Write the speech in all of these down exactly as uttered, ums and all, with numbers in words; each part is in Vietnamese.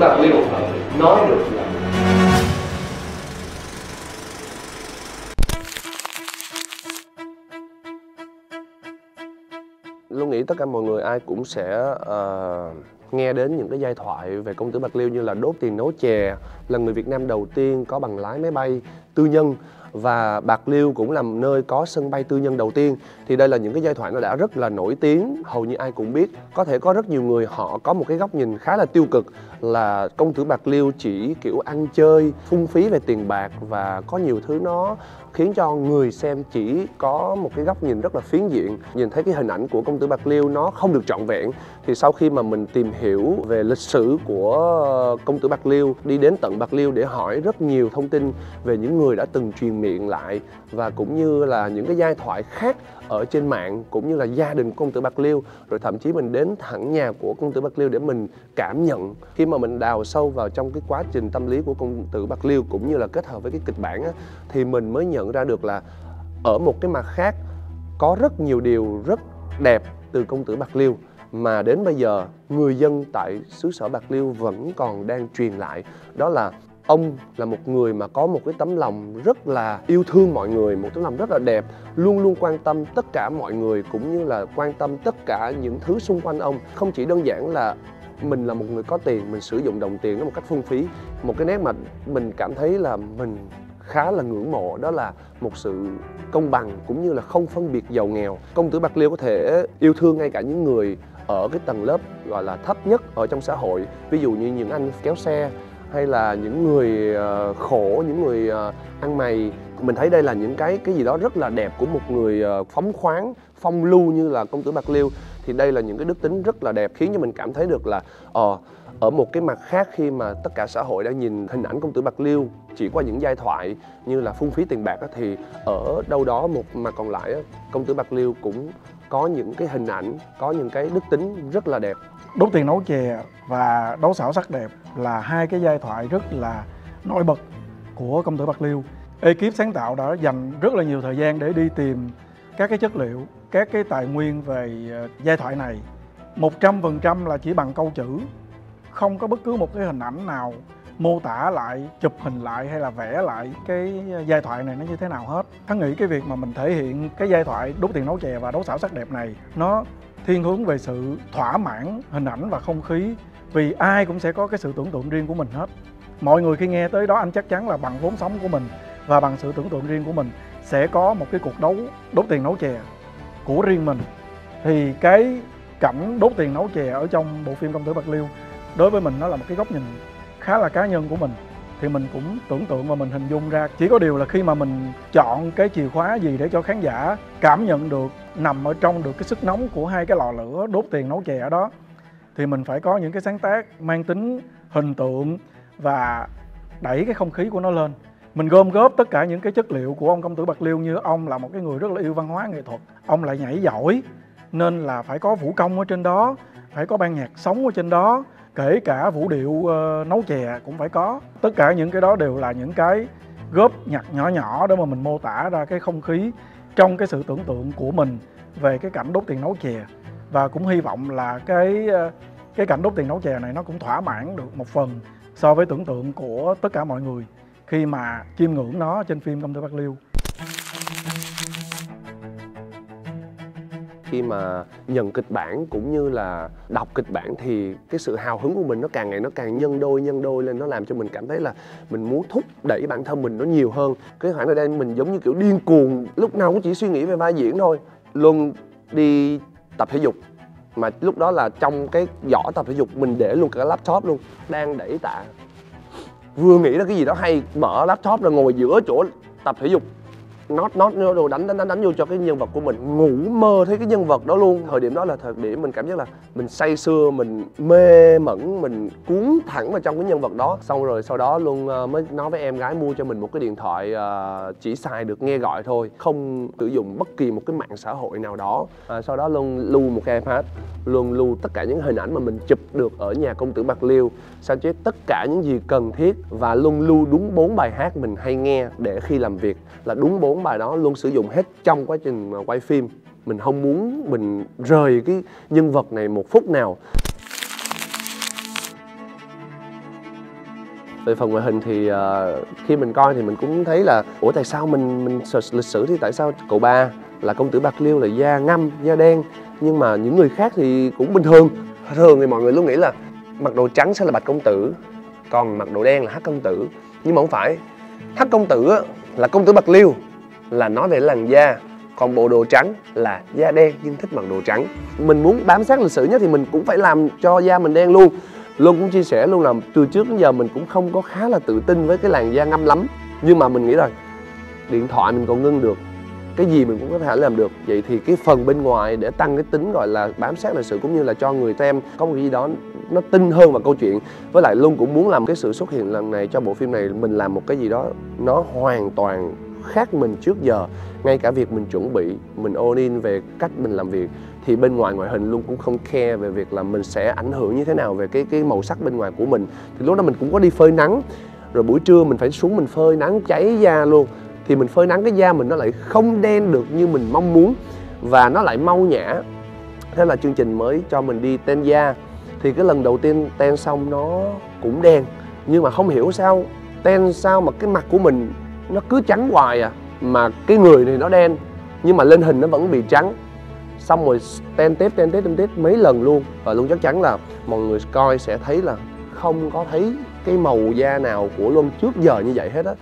Bạc Liêu nói được là Luôn nghĩ tất cả mọi người ai cũng sẽ uh, nghe đến những cái giai thoại về công tử Bạc Liêu như là đốt tiền nấu chè, là người Việt Nam đầu tiên có bằng lái máy bay tư nhân, và Bạc Liêu cũng là nơi có sân bay tư nhân đầu tiên. Thì đây là những cái giai thoại nó đã rất là nổi tiếng, hầu như ai cũng biết. Có thể có rất nhiều người họ có một cái góc nhìn khá là tiêu cực là công tử Bạc Liêu chỉ kiểu ăn chơi, phung phí về tiền bạc và có nhiều thứ nó khiến cho người xem chỉ có một cái góc nhìn rất là phiến diện, nhìn thấy cái hình ảnh của công tử Bạc Liêu nó không được trọn vẹn. Thì sau khi mà mình tìm hiểu về lịch sử của công tử Bạc Liêu, đi đến tận Bạc Liêu để hỏi rất nhiều thông tin về những người đã từng truyền miệng lại, và cũng như là những cái giai thoại khác ở trên mạng, cũng như là gia đình của công tử Bạc Liêu, rồi thậm chí mình đến thẳng nhà của công tử Bạc Liêu để mình cảm nhận. Khi mà mình đào sâu vào trong cái quá trình tâm lý của công tử Bạc Liêu cũng như là kết hợp với cái kịch bản á, thì mình mới nhận ra được là ở một cái mặt khác có rất nhiều điều rất đẹp từ công tử Bạc Liêu mà đến bây giờ người dân tại xứ sở Bạc Liêu vẫn còn đang truyền lại. Đó là ông là một người mà có một cái tấm lòng rất là yêu thương mọi người, một tấm lòng rất là đẹp, luôn luôn quan tâm tất cả mọi người, cũng như là quan tâm tất cả những thứ xung quanh ông. Không chỉ đơn giản là mình là một người có tiền, mình sử dụng đồng tiền nó một cách phung phí. Một cái nét mà mình cảm thấy là mình khá là ngưỡng mộ, đó là một sự công bằng cũng như là không phân biệt giàu nghèo. Công tử Bạc Liêu có thể yêu thương ngay cả những người ở cái tầng lớp gọi là thấp nhất ở trong xã hội, ví dụ như những anh kéo xe, hay là những người uh, khổ, những người uh, ăn mày. Mình thấy đây là những cái cái gì đó rất là đẹp của một người uh, phóng khoáng, phong lưu như là công tử Bạc Liêu. Thì đây là những cái đức tính rất là đẹp, khiến cho mình cảm thấy được là uh, ở một cái mặt khác, khi mà tất cả xã hội đã nhìn hình ảnh công tử Bạc Liêu chỉ qua những giai thoại như là phung phí tiền bạc á, thì ở đâu đó một mặt còn lại á, công tử Bạc Liêu cũng có những cái hình ảnh, có những cái đức tính rất là đẹp. Đốt tiền nấu chè và đấu xảo sắc đẹp là hai cái giai thoại rất là nổi bật của công tử Bạc Liêu. Ekip sáng tạo đã dành rất là nhiều thời gian để đi tìm các cái chất liệu, các cái tài nguyên về giai thoại này. một trăm phần trăm là chỉ bằng câu chữ, không có bất cứ một cái hình ảnh nào mô tả lại, chụp hình lại hay là vẽ lại cái giai thoại này nó như thế nào hết. Thắng nghĩ cái việc mà mình thể hiện cái giai thoại đốt tiền nấu chè và đấu xảo sắc đẹp này nó thiên hướng về sự thỏa mãn hình ảnh và không khí, vì ai cũng sẽ có cái sự tưởng tượng riêng của mình hết. Mọi người khi nghe tới đó, anh chắc chắn là bằng vốn sống của mình và bằng sự tưởng tượng riêng của mình sẽ có một cái cuộc đấu đốt tiền nấu chè của riêng mình. Thì cái cảnh đốt tiền nấu chè ở trong bộ phim Công tử Bạc Liêu đối với mình nó là một cái góc nhìn khá là cá nhân của mình, thì mình cũng tưởng tượng và mình hình dung ra. Chỉ có điều là khi mà mình chọn cái chìa khóa gì để cho khán giả cảm nhận được, nằm ở trong được cái sức nóng của hai cái lò lửa đốt tiền nấu chè ở đó, thì mình phải có những cái sáng tác mang tính hình tượng và đẩy cái không khí của nó lên. Mình gom góp tất cả những cái chất liệu của ông công tử Bạc Liêu, như ông là một cái người rất là yêu văn hóa nghệ thuật, ông lại nhảy giỏi nên là phải có vũ công ở trên đó, phải có ban nhạc sống ở trên đó, kể cả vũ điệu uh, nấu chè cũng phải có. Tất cả những cái đó đều là những cái góp nhặt nhỏ nhỏ để mà mình mô tả ra cái không khí trong cái sự tưởng tượng của mình về cái cảnh đốt tiền nấu chè. Và cũng hy vọng là cái uh, cái cảnh đốt tiền nấu chè này nó cũng thỏa mãn được một phần so với tưởng tượng của tất cả mọi người khi mà chiêm ngưỡng nó trên phim Công tử Bạc Liêu. Khi mà nhận kịch bản cũng như là đọc kịch bản thì cái sự hào hứng của mình nó càng ngày nó càng nhân đôi nhân đôi lên, nó làm cho mình cảm thấy là mình muốn thúc đẩy bản thân mình nó nhiều hơn. Cái khoảng thời gian mình giống như kiểu điên cuồng, lúc nào cũng chỉ suy nghĩ về vai diễn thôi. Luôn đi tập thể dục, mà lúc đó là trong cái giỏ tập thể dục mình để luôn cả laptop luôn, đang đẩy tạ, vừa nghĩ ra cái gì đó hay mở laptop ra ngồi giữa chỗ tập thể dục, nót nót đồ đánh đánh đánh đánh vô cho cái nhân vật của mình, ngủ mơ thấy cái nhân vật đó luôn. Thời điểm đó là thời điểm mình cảm giác là mình say sưa, mình mê mẩn, mình cuốn thẳng vào trong cái nhân vật đó. Xong rồi sau đó luôn mới nói với em gái mua cho mình một cái điện thoại chỉ xài được nghe gọi thôi, không sử dụng bất kỳ một cái mạng xã hội nào đó. À, sau đó luôn lưu một cái iPad, luôn lưu tất cả những hình ảnh mà mình chụp được ở nhà công tử Bạc Liêu, sao chép tất cả những gì cần thiết, và luôn lưu đúng bốn bài hát mình hay nghe để khi làm việc là đúng bốn bài đó luôn sử dụng hết trong quá trình mà quay phim. Mình không muốn mình rời cái nhân vật này một phút nào. Về phần ngoại hình thì uh, khi mình coi thì mình cũng thấy là ủa tại sao mình mình search lịch sử thì tại sao cậu ba là công tử Bạc Liêu là da ngăm, da đen, nhưng mà những người khác thì cũng bình thường. Thường thì mọi người luôn nghĩ là mặc đồ trắng sẽ là Bạch công tử, còn mặc đồ đen là Hắc công tử. Nhưng mà không phải. Hắc công tử là công tử Bạc Liêu, là nói về làn da, còn bộ đồ trắng là da đen nhưng thích mặc đồ trắng. Mình muốn bám sát lịch sử nhất thì mình cũng phải làm cho da mình đen luôn. Luôn cũng chia sẻ luôn là từ trước đến giờ mình cũng không có khá là tự tin với cái làn da ngăm lắm. Nhưng mà mình nghĩ rồi, điện thoại mình còn ngưng được, cái gì mình cũng có thể làm được. Vậy thì cái phần bên ngoài để tăng cái tính gọi là bám sát lịch sử, cũng như là cho người xem có một cái gì đó nó tin hơn vào câu chuyện. Với lại Luân cũng muốn làm cái sự xuất hiện lần này cho bộ phim này, mình làm một cái gì đó nó hoàn toàn khác mình trước giờ. Ngay cả việc mình chuẩn bị, mình all in về cách mình làm việc, thì bên ngoài ngoại hình Luân cũng không care về việc là mình sẽ ảnh hưởng như thế nào về cái cái màu sắc bên ngoài của mình. Thì lúc đó mình cũng có đi phơi nắng, rồi buổi trưa mình phải xuống mình phơi nắng cháy da luôn. Thì mình phơi nắng cái da mình nó lại không đen được như mình mong muốn, và nó lại mau nhã. Thế là chương trình mới cho mình đi tan da. Thì cái lần đầu tiên tan xong nó cũng đen, nhưng mà không hiểu sao tan sao mà cái mặt của mình nó cứ trắng hoài à, mà cái người thì nó đen nhưng mà lên hình nó vẫn bị trắng. Xong rồi tan tiếp tan tiếp tan tiếp mấy lần luôn, và Luân chắc chắn là mọi người coi sẽ thấy là không có thấy cái màu da nào của Luân trước giờ như vậy hết á.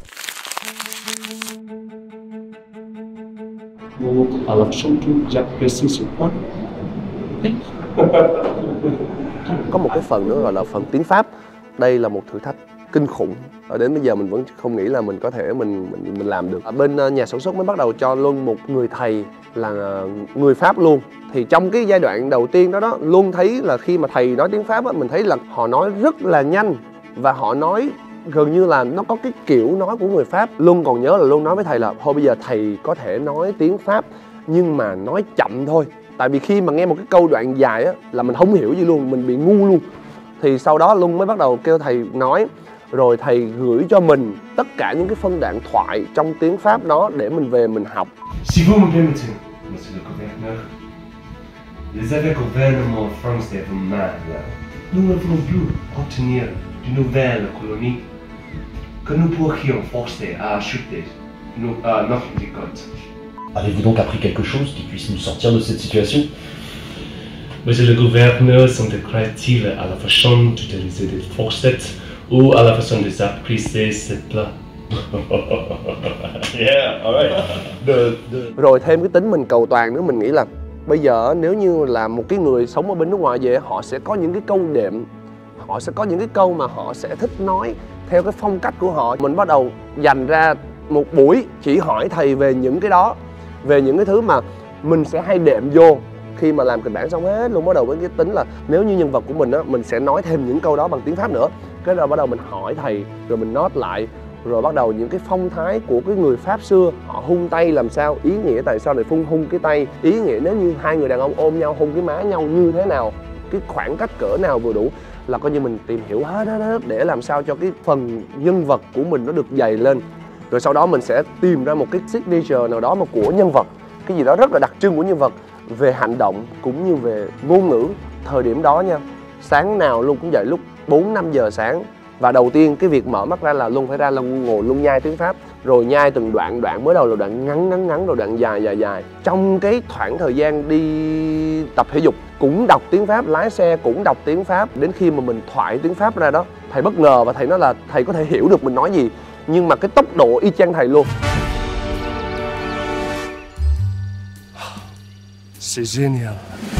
Có một cái phần nữa gọi là phần tiếng Pháp. Đây là một thử thách kinh khủng. Ở đến bây giờ mình vẫn không nghĩ là mình có thể mình mình, mình làm được. Ở bên nhà sản xuất mới bắt đầu cho Luân một người thầy là người Pháp luôn. Thì trong cái giai đoạn đầu tiên đó đó, Luân thấy là khi mà thầy nói tiếng Pháp á, mình thấy là họ nói rất là nhanh, và họ nói gần như là nó có cái kiểu nói của người Pháp. Luân còn nhớ là Luân nói với thầy là thôi bây giờ thầy có thể nói tiếng Pháp nhưng mà nói chậm thôi. Tại vì khi mà nghe một cái câu đoạn dài á là mình không hiểu gì luôn, mình bị ngu luôn. Thì sau đó Luân mới bắt đầu kêu thầy nói, rồi thầy gửi cho mình tất cả những cái phân đoạn thoại trong tiếng Pháp đó để mình về mình học. Si vous me permettez, monsieur le gouverneur, les évêques gouvernement français vous mal. Nous ne voulons plus obtenir de nouvelles colonies que nous pourrions forcer à acheter nos, à notre récolte. Avez-vous donc appris quelque chose qui puisse nous sortir de cette situation? Monsieur le gouverneur s'intégrait-il à la façon d'utiliser des fourchettes ou à la façon de s'apprécier ces plats? Yeah, alright. The, the... Rồi thêm cái tính mình cầu toàn nữa, mình nghĩ là bây giờ nếu như là một cái người sống ở bên nước ngoài về, họ sẽ có những cái câu đệm, họ sẽ có những cái câu mà họ sẽ thích nói theo cái phong cách của họ. Mình bắt đầu dành ra một buổi chỉ hỏi thầy về những cái đó, về những cái thứ mà mình sẽ hay đệm vô khi mà làm kịch bản xong hết luôn. Bắt đầu với cái tính là nếu như nhân vật của mình á, mình sẽ nói thêm những câu đó bằng tiếng Pháp nữa. Cái rồi bắt đầu mình hỏi thầy, rồi mình note lại, rồi bắt đầu những cái phong thái của cái người Pháp xưa, họ hung tay làm sao, ý nghĩa tại sao để phun hung cái tay, ý nghĩa nếu như hai người đàn ông ôm nhau hung cái má nhau như thế nào, cái khoảng cách cỡ nào vừa đủ, là coi như mình tìm hiểu hết hết hết để làm sao cho cái phần nhân vật của mình nó được dày lên. Rồi sau đó mình sẽ tìm ra một cái signature nào đó mà của nhân vật, cái gì đó rất là đặc trưng của nhân vật về hành động cũng như về ngôn ngữ. Thời điểm đó nha, sáng nào Luân cũng dậy lúc bốn năm giờ sáng, và đầu tiên cái việc mở mắt ra là Luân phải ra là ngồi Luân nhai tiếng Pháp, rồi nhai từng đoạn, đoạn mới đầu là đoạn ngắn ngắn ngắn, rồi đoạn dài dài dài. Trong cái khoảng thời gian đi tập thể dục cũng đọc tiếng Pháp, lái xe cũng đọc tiếng Pháp, đến khi mà mình thoại tiếng Pháp ra đó, thầy bất ngờ và thầy nói là thầy có thể hiểu được mình nói gì, nhưng mà cái tốc độ y chang thầy luôn. C'est génial.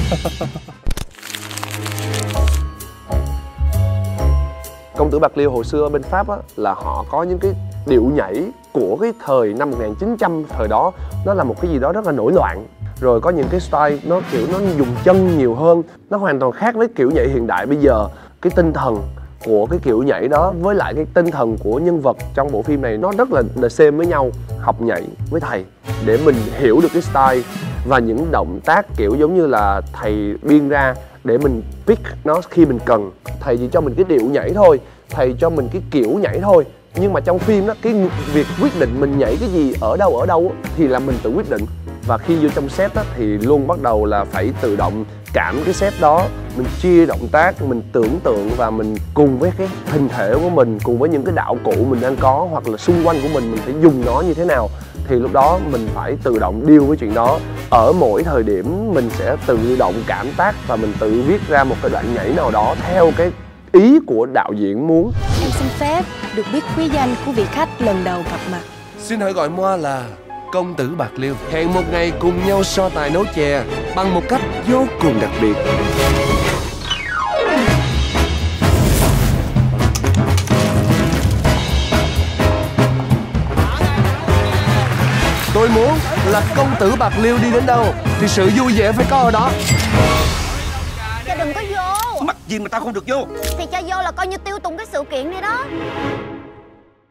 Công tử Bạc Liêu hồi xưa bên Pháp á, là họ có những cái điệu nhảy của cái thời năm một nghìn chín trăm, thời đó nó là một cái gì đó rất là nổi loạn. Rồi có những cái style nó kiểu nó dùng chân nhiều hơn, nó hoàn toàn khác với kiểu nhảy hiện đại bây giờ. Cái tinh thần của cái kiểu nhảy đó với lại cái tinh thần của nhân vật trong bộ phim này nó rất là the same với nhau. Học nhảy với thầy để mình hiểu được cái style và những động tác kiểu giống như là thầy biên ra để mình pick nó khi mình cần. Thầy chỉ cho mình cái điệu nhảy thôi, thầy cho mình cái kiểu nhảy thôi, nhưng mà trong phim đó cái việc quyết định mình nhảy cái gì ở đâu ở đâu thì là mình tự quyết định. Và khi vô trong set á, thì luôn bắt đầu là phải tự động cảm cái set đó, mình chia động tác, mình tưởng tượng và mình cùng với cái hình thể của mình, cùng với những cái đạo cụ mình đang có hoặc là xung quanh của mình, mình phải dùng nó như thế nào. Thì lúc đó mình phải tự động deal với chuyện đó. Ở mỗi thời điểm mình sẽ tự động cảm tác và mình tự viết ra một cái đoạn nhảy nào đó theo cái ý của đạo diễn muốn. Em xin phép được biết quý danh của vị khách lần đầu gặp mặt. Xin hãy gọi Moa là công tử Bạc Liêu. Hẹn một ngày cùng nhau so tài nấu chè bằng một cách vô cùng đặc biệt. Tôi muốn là công tử Bạc Liêu đi đến đâu thì sự vui vẻ phải có ở đó. Cha đừng có vô. Mắc gì mà tao không được vô? Thì cha vô là coi như tiêu tùng cái sự kiện này đó.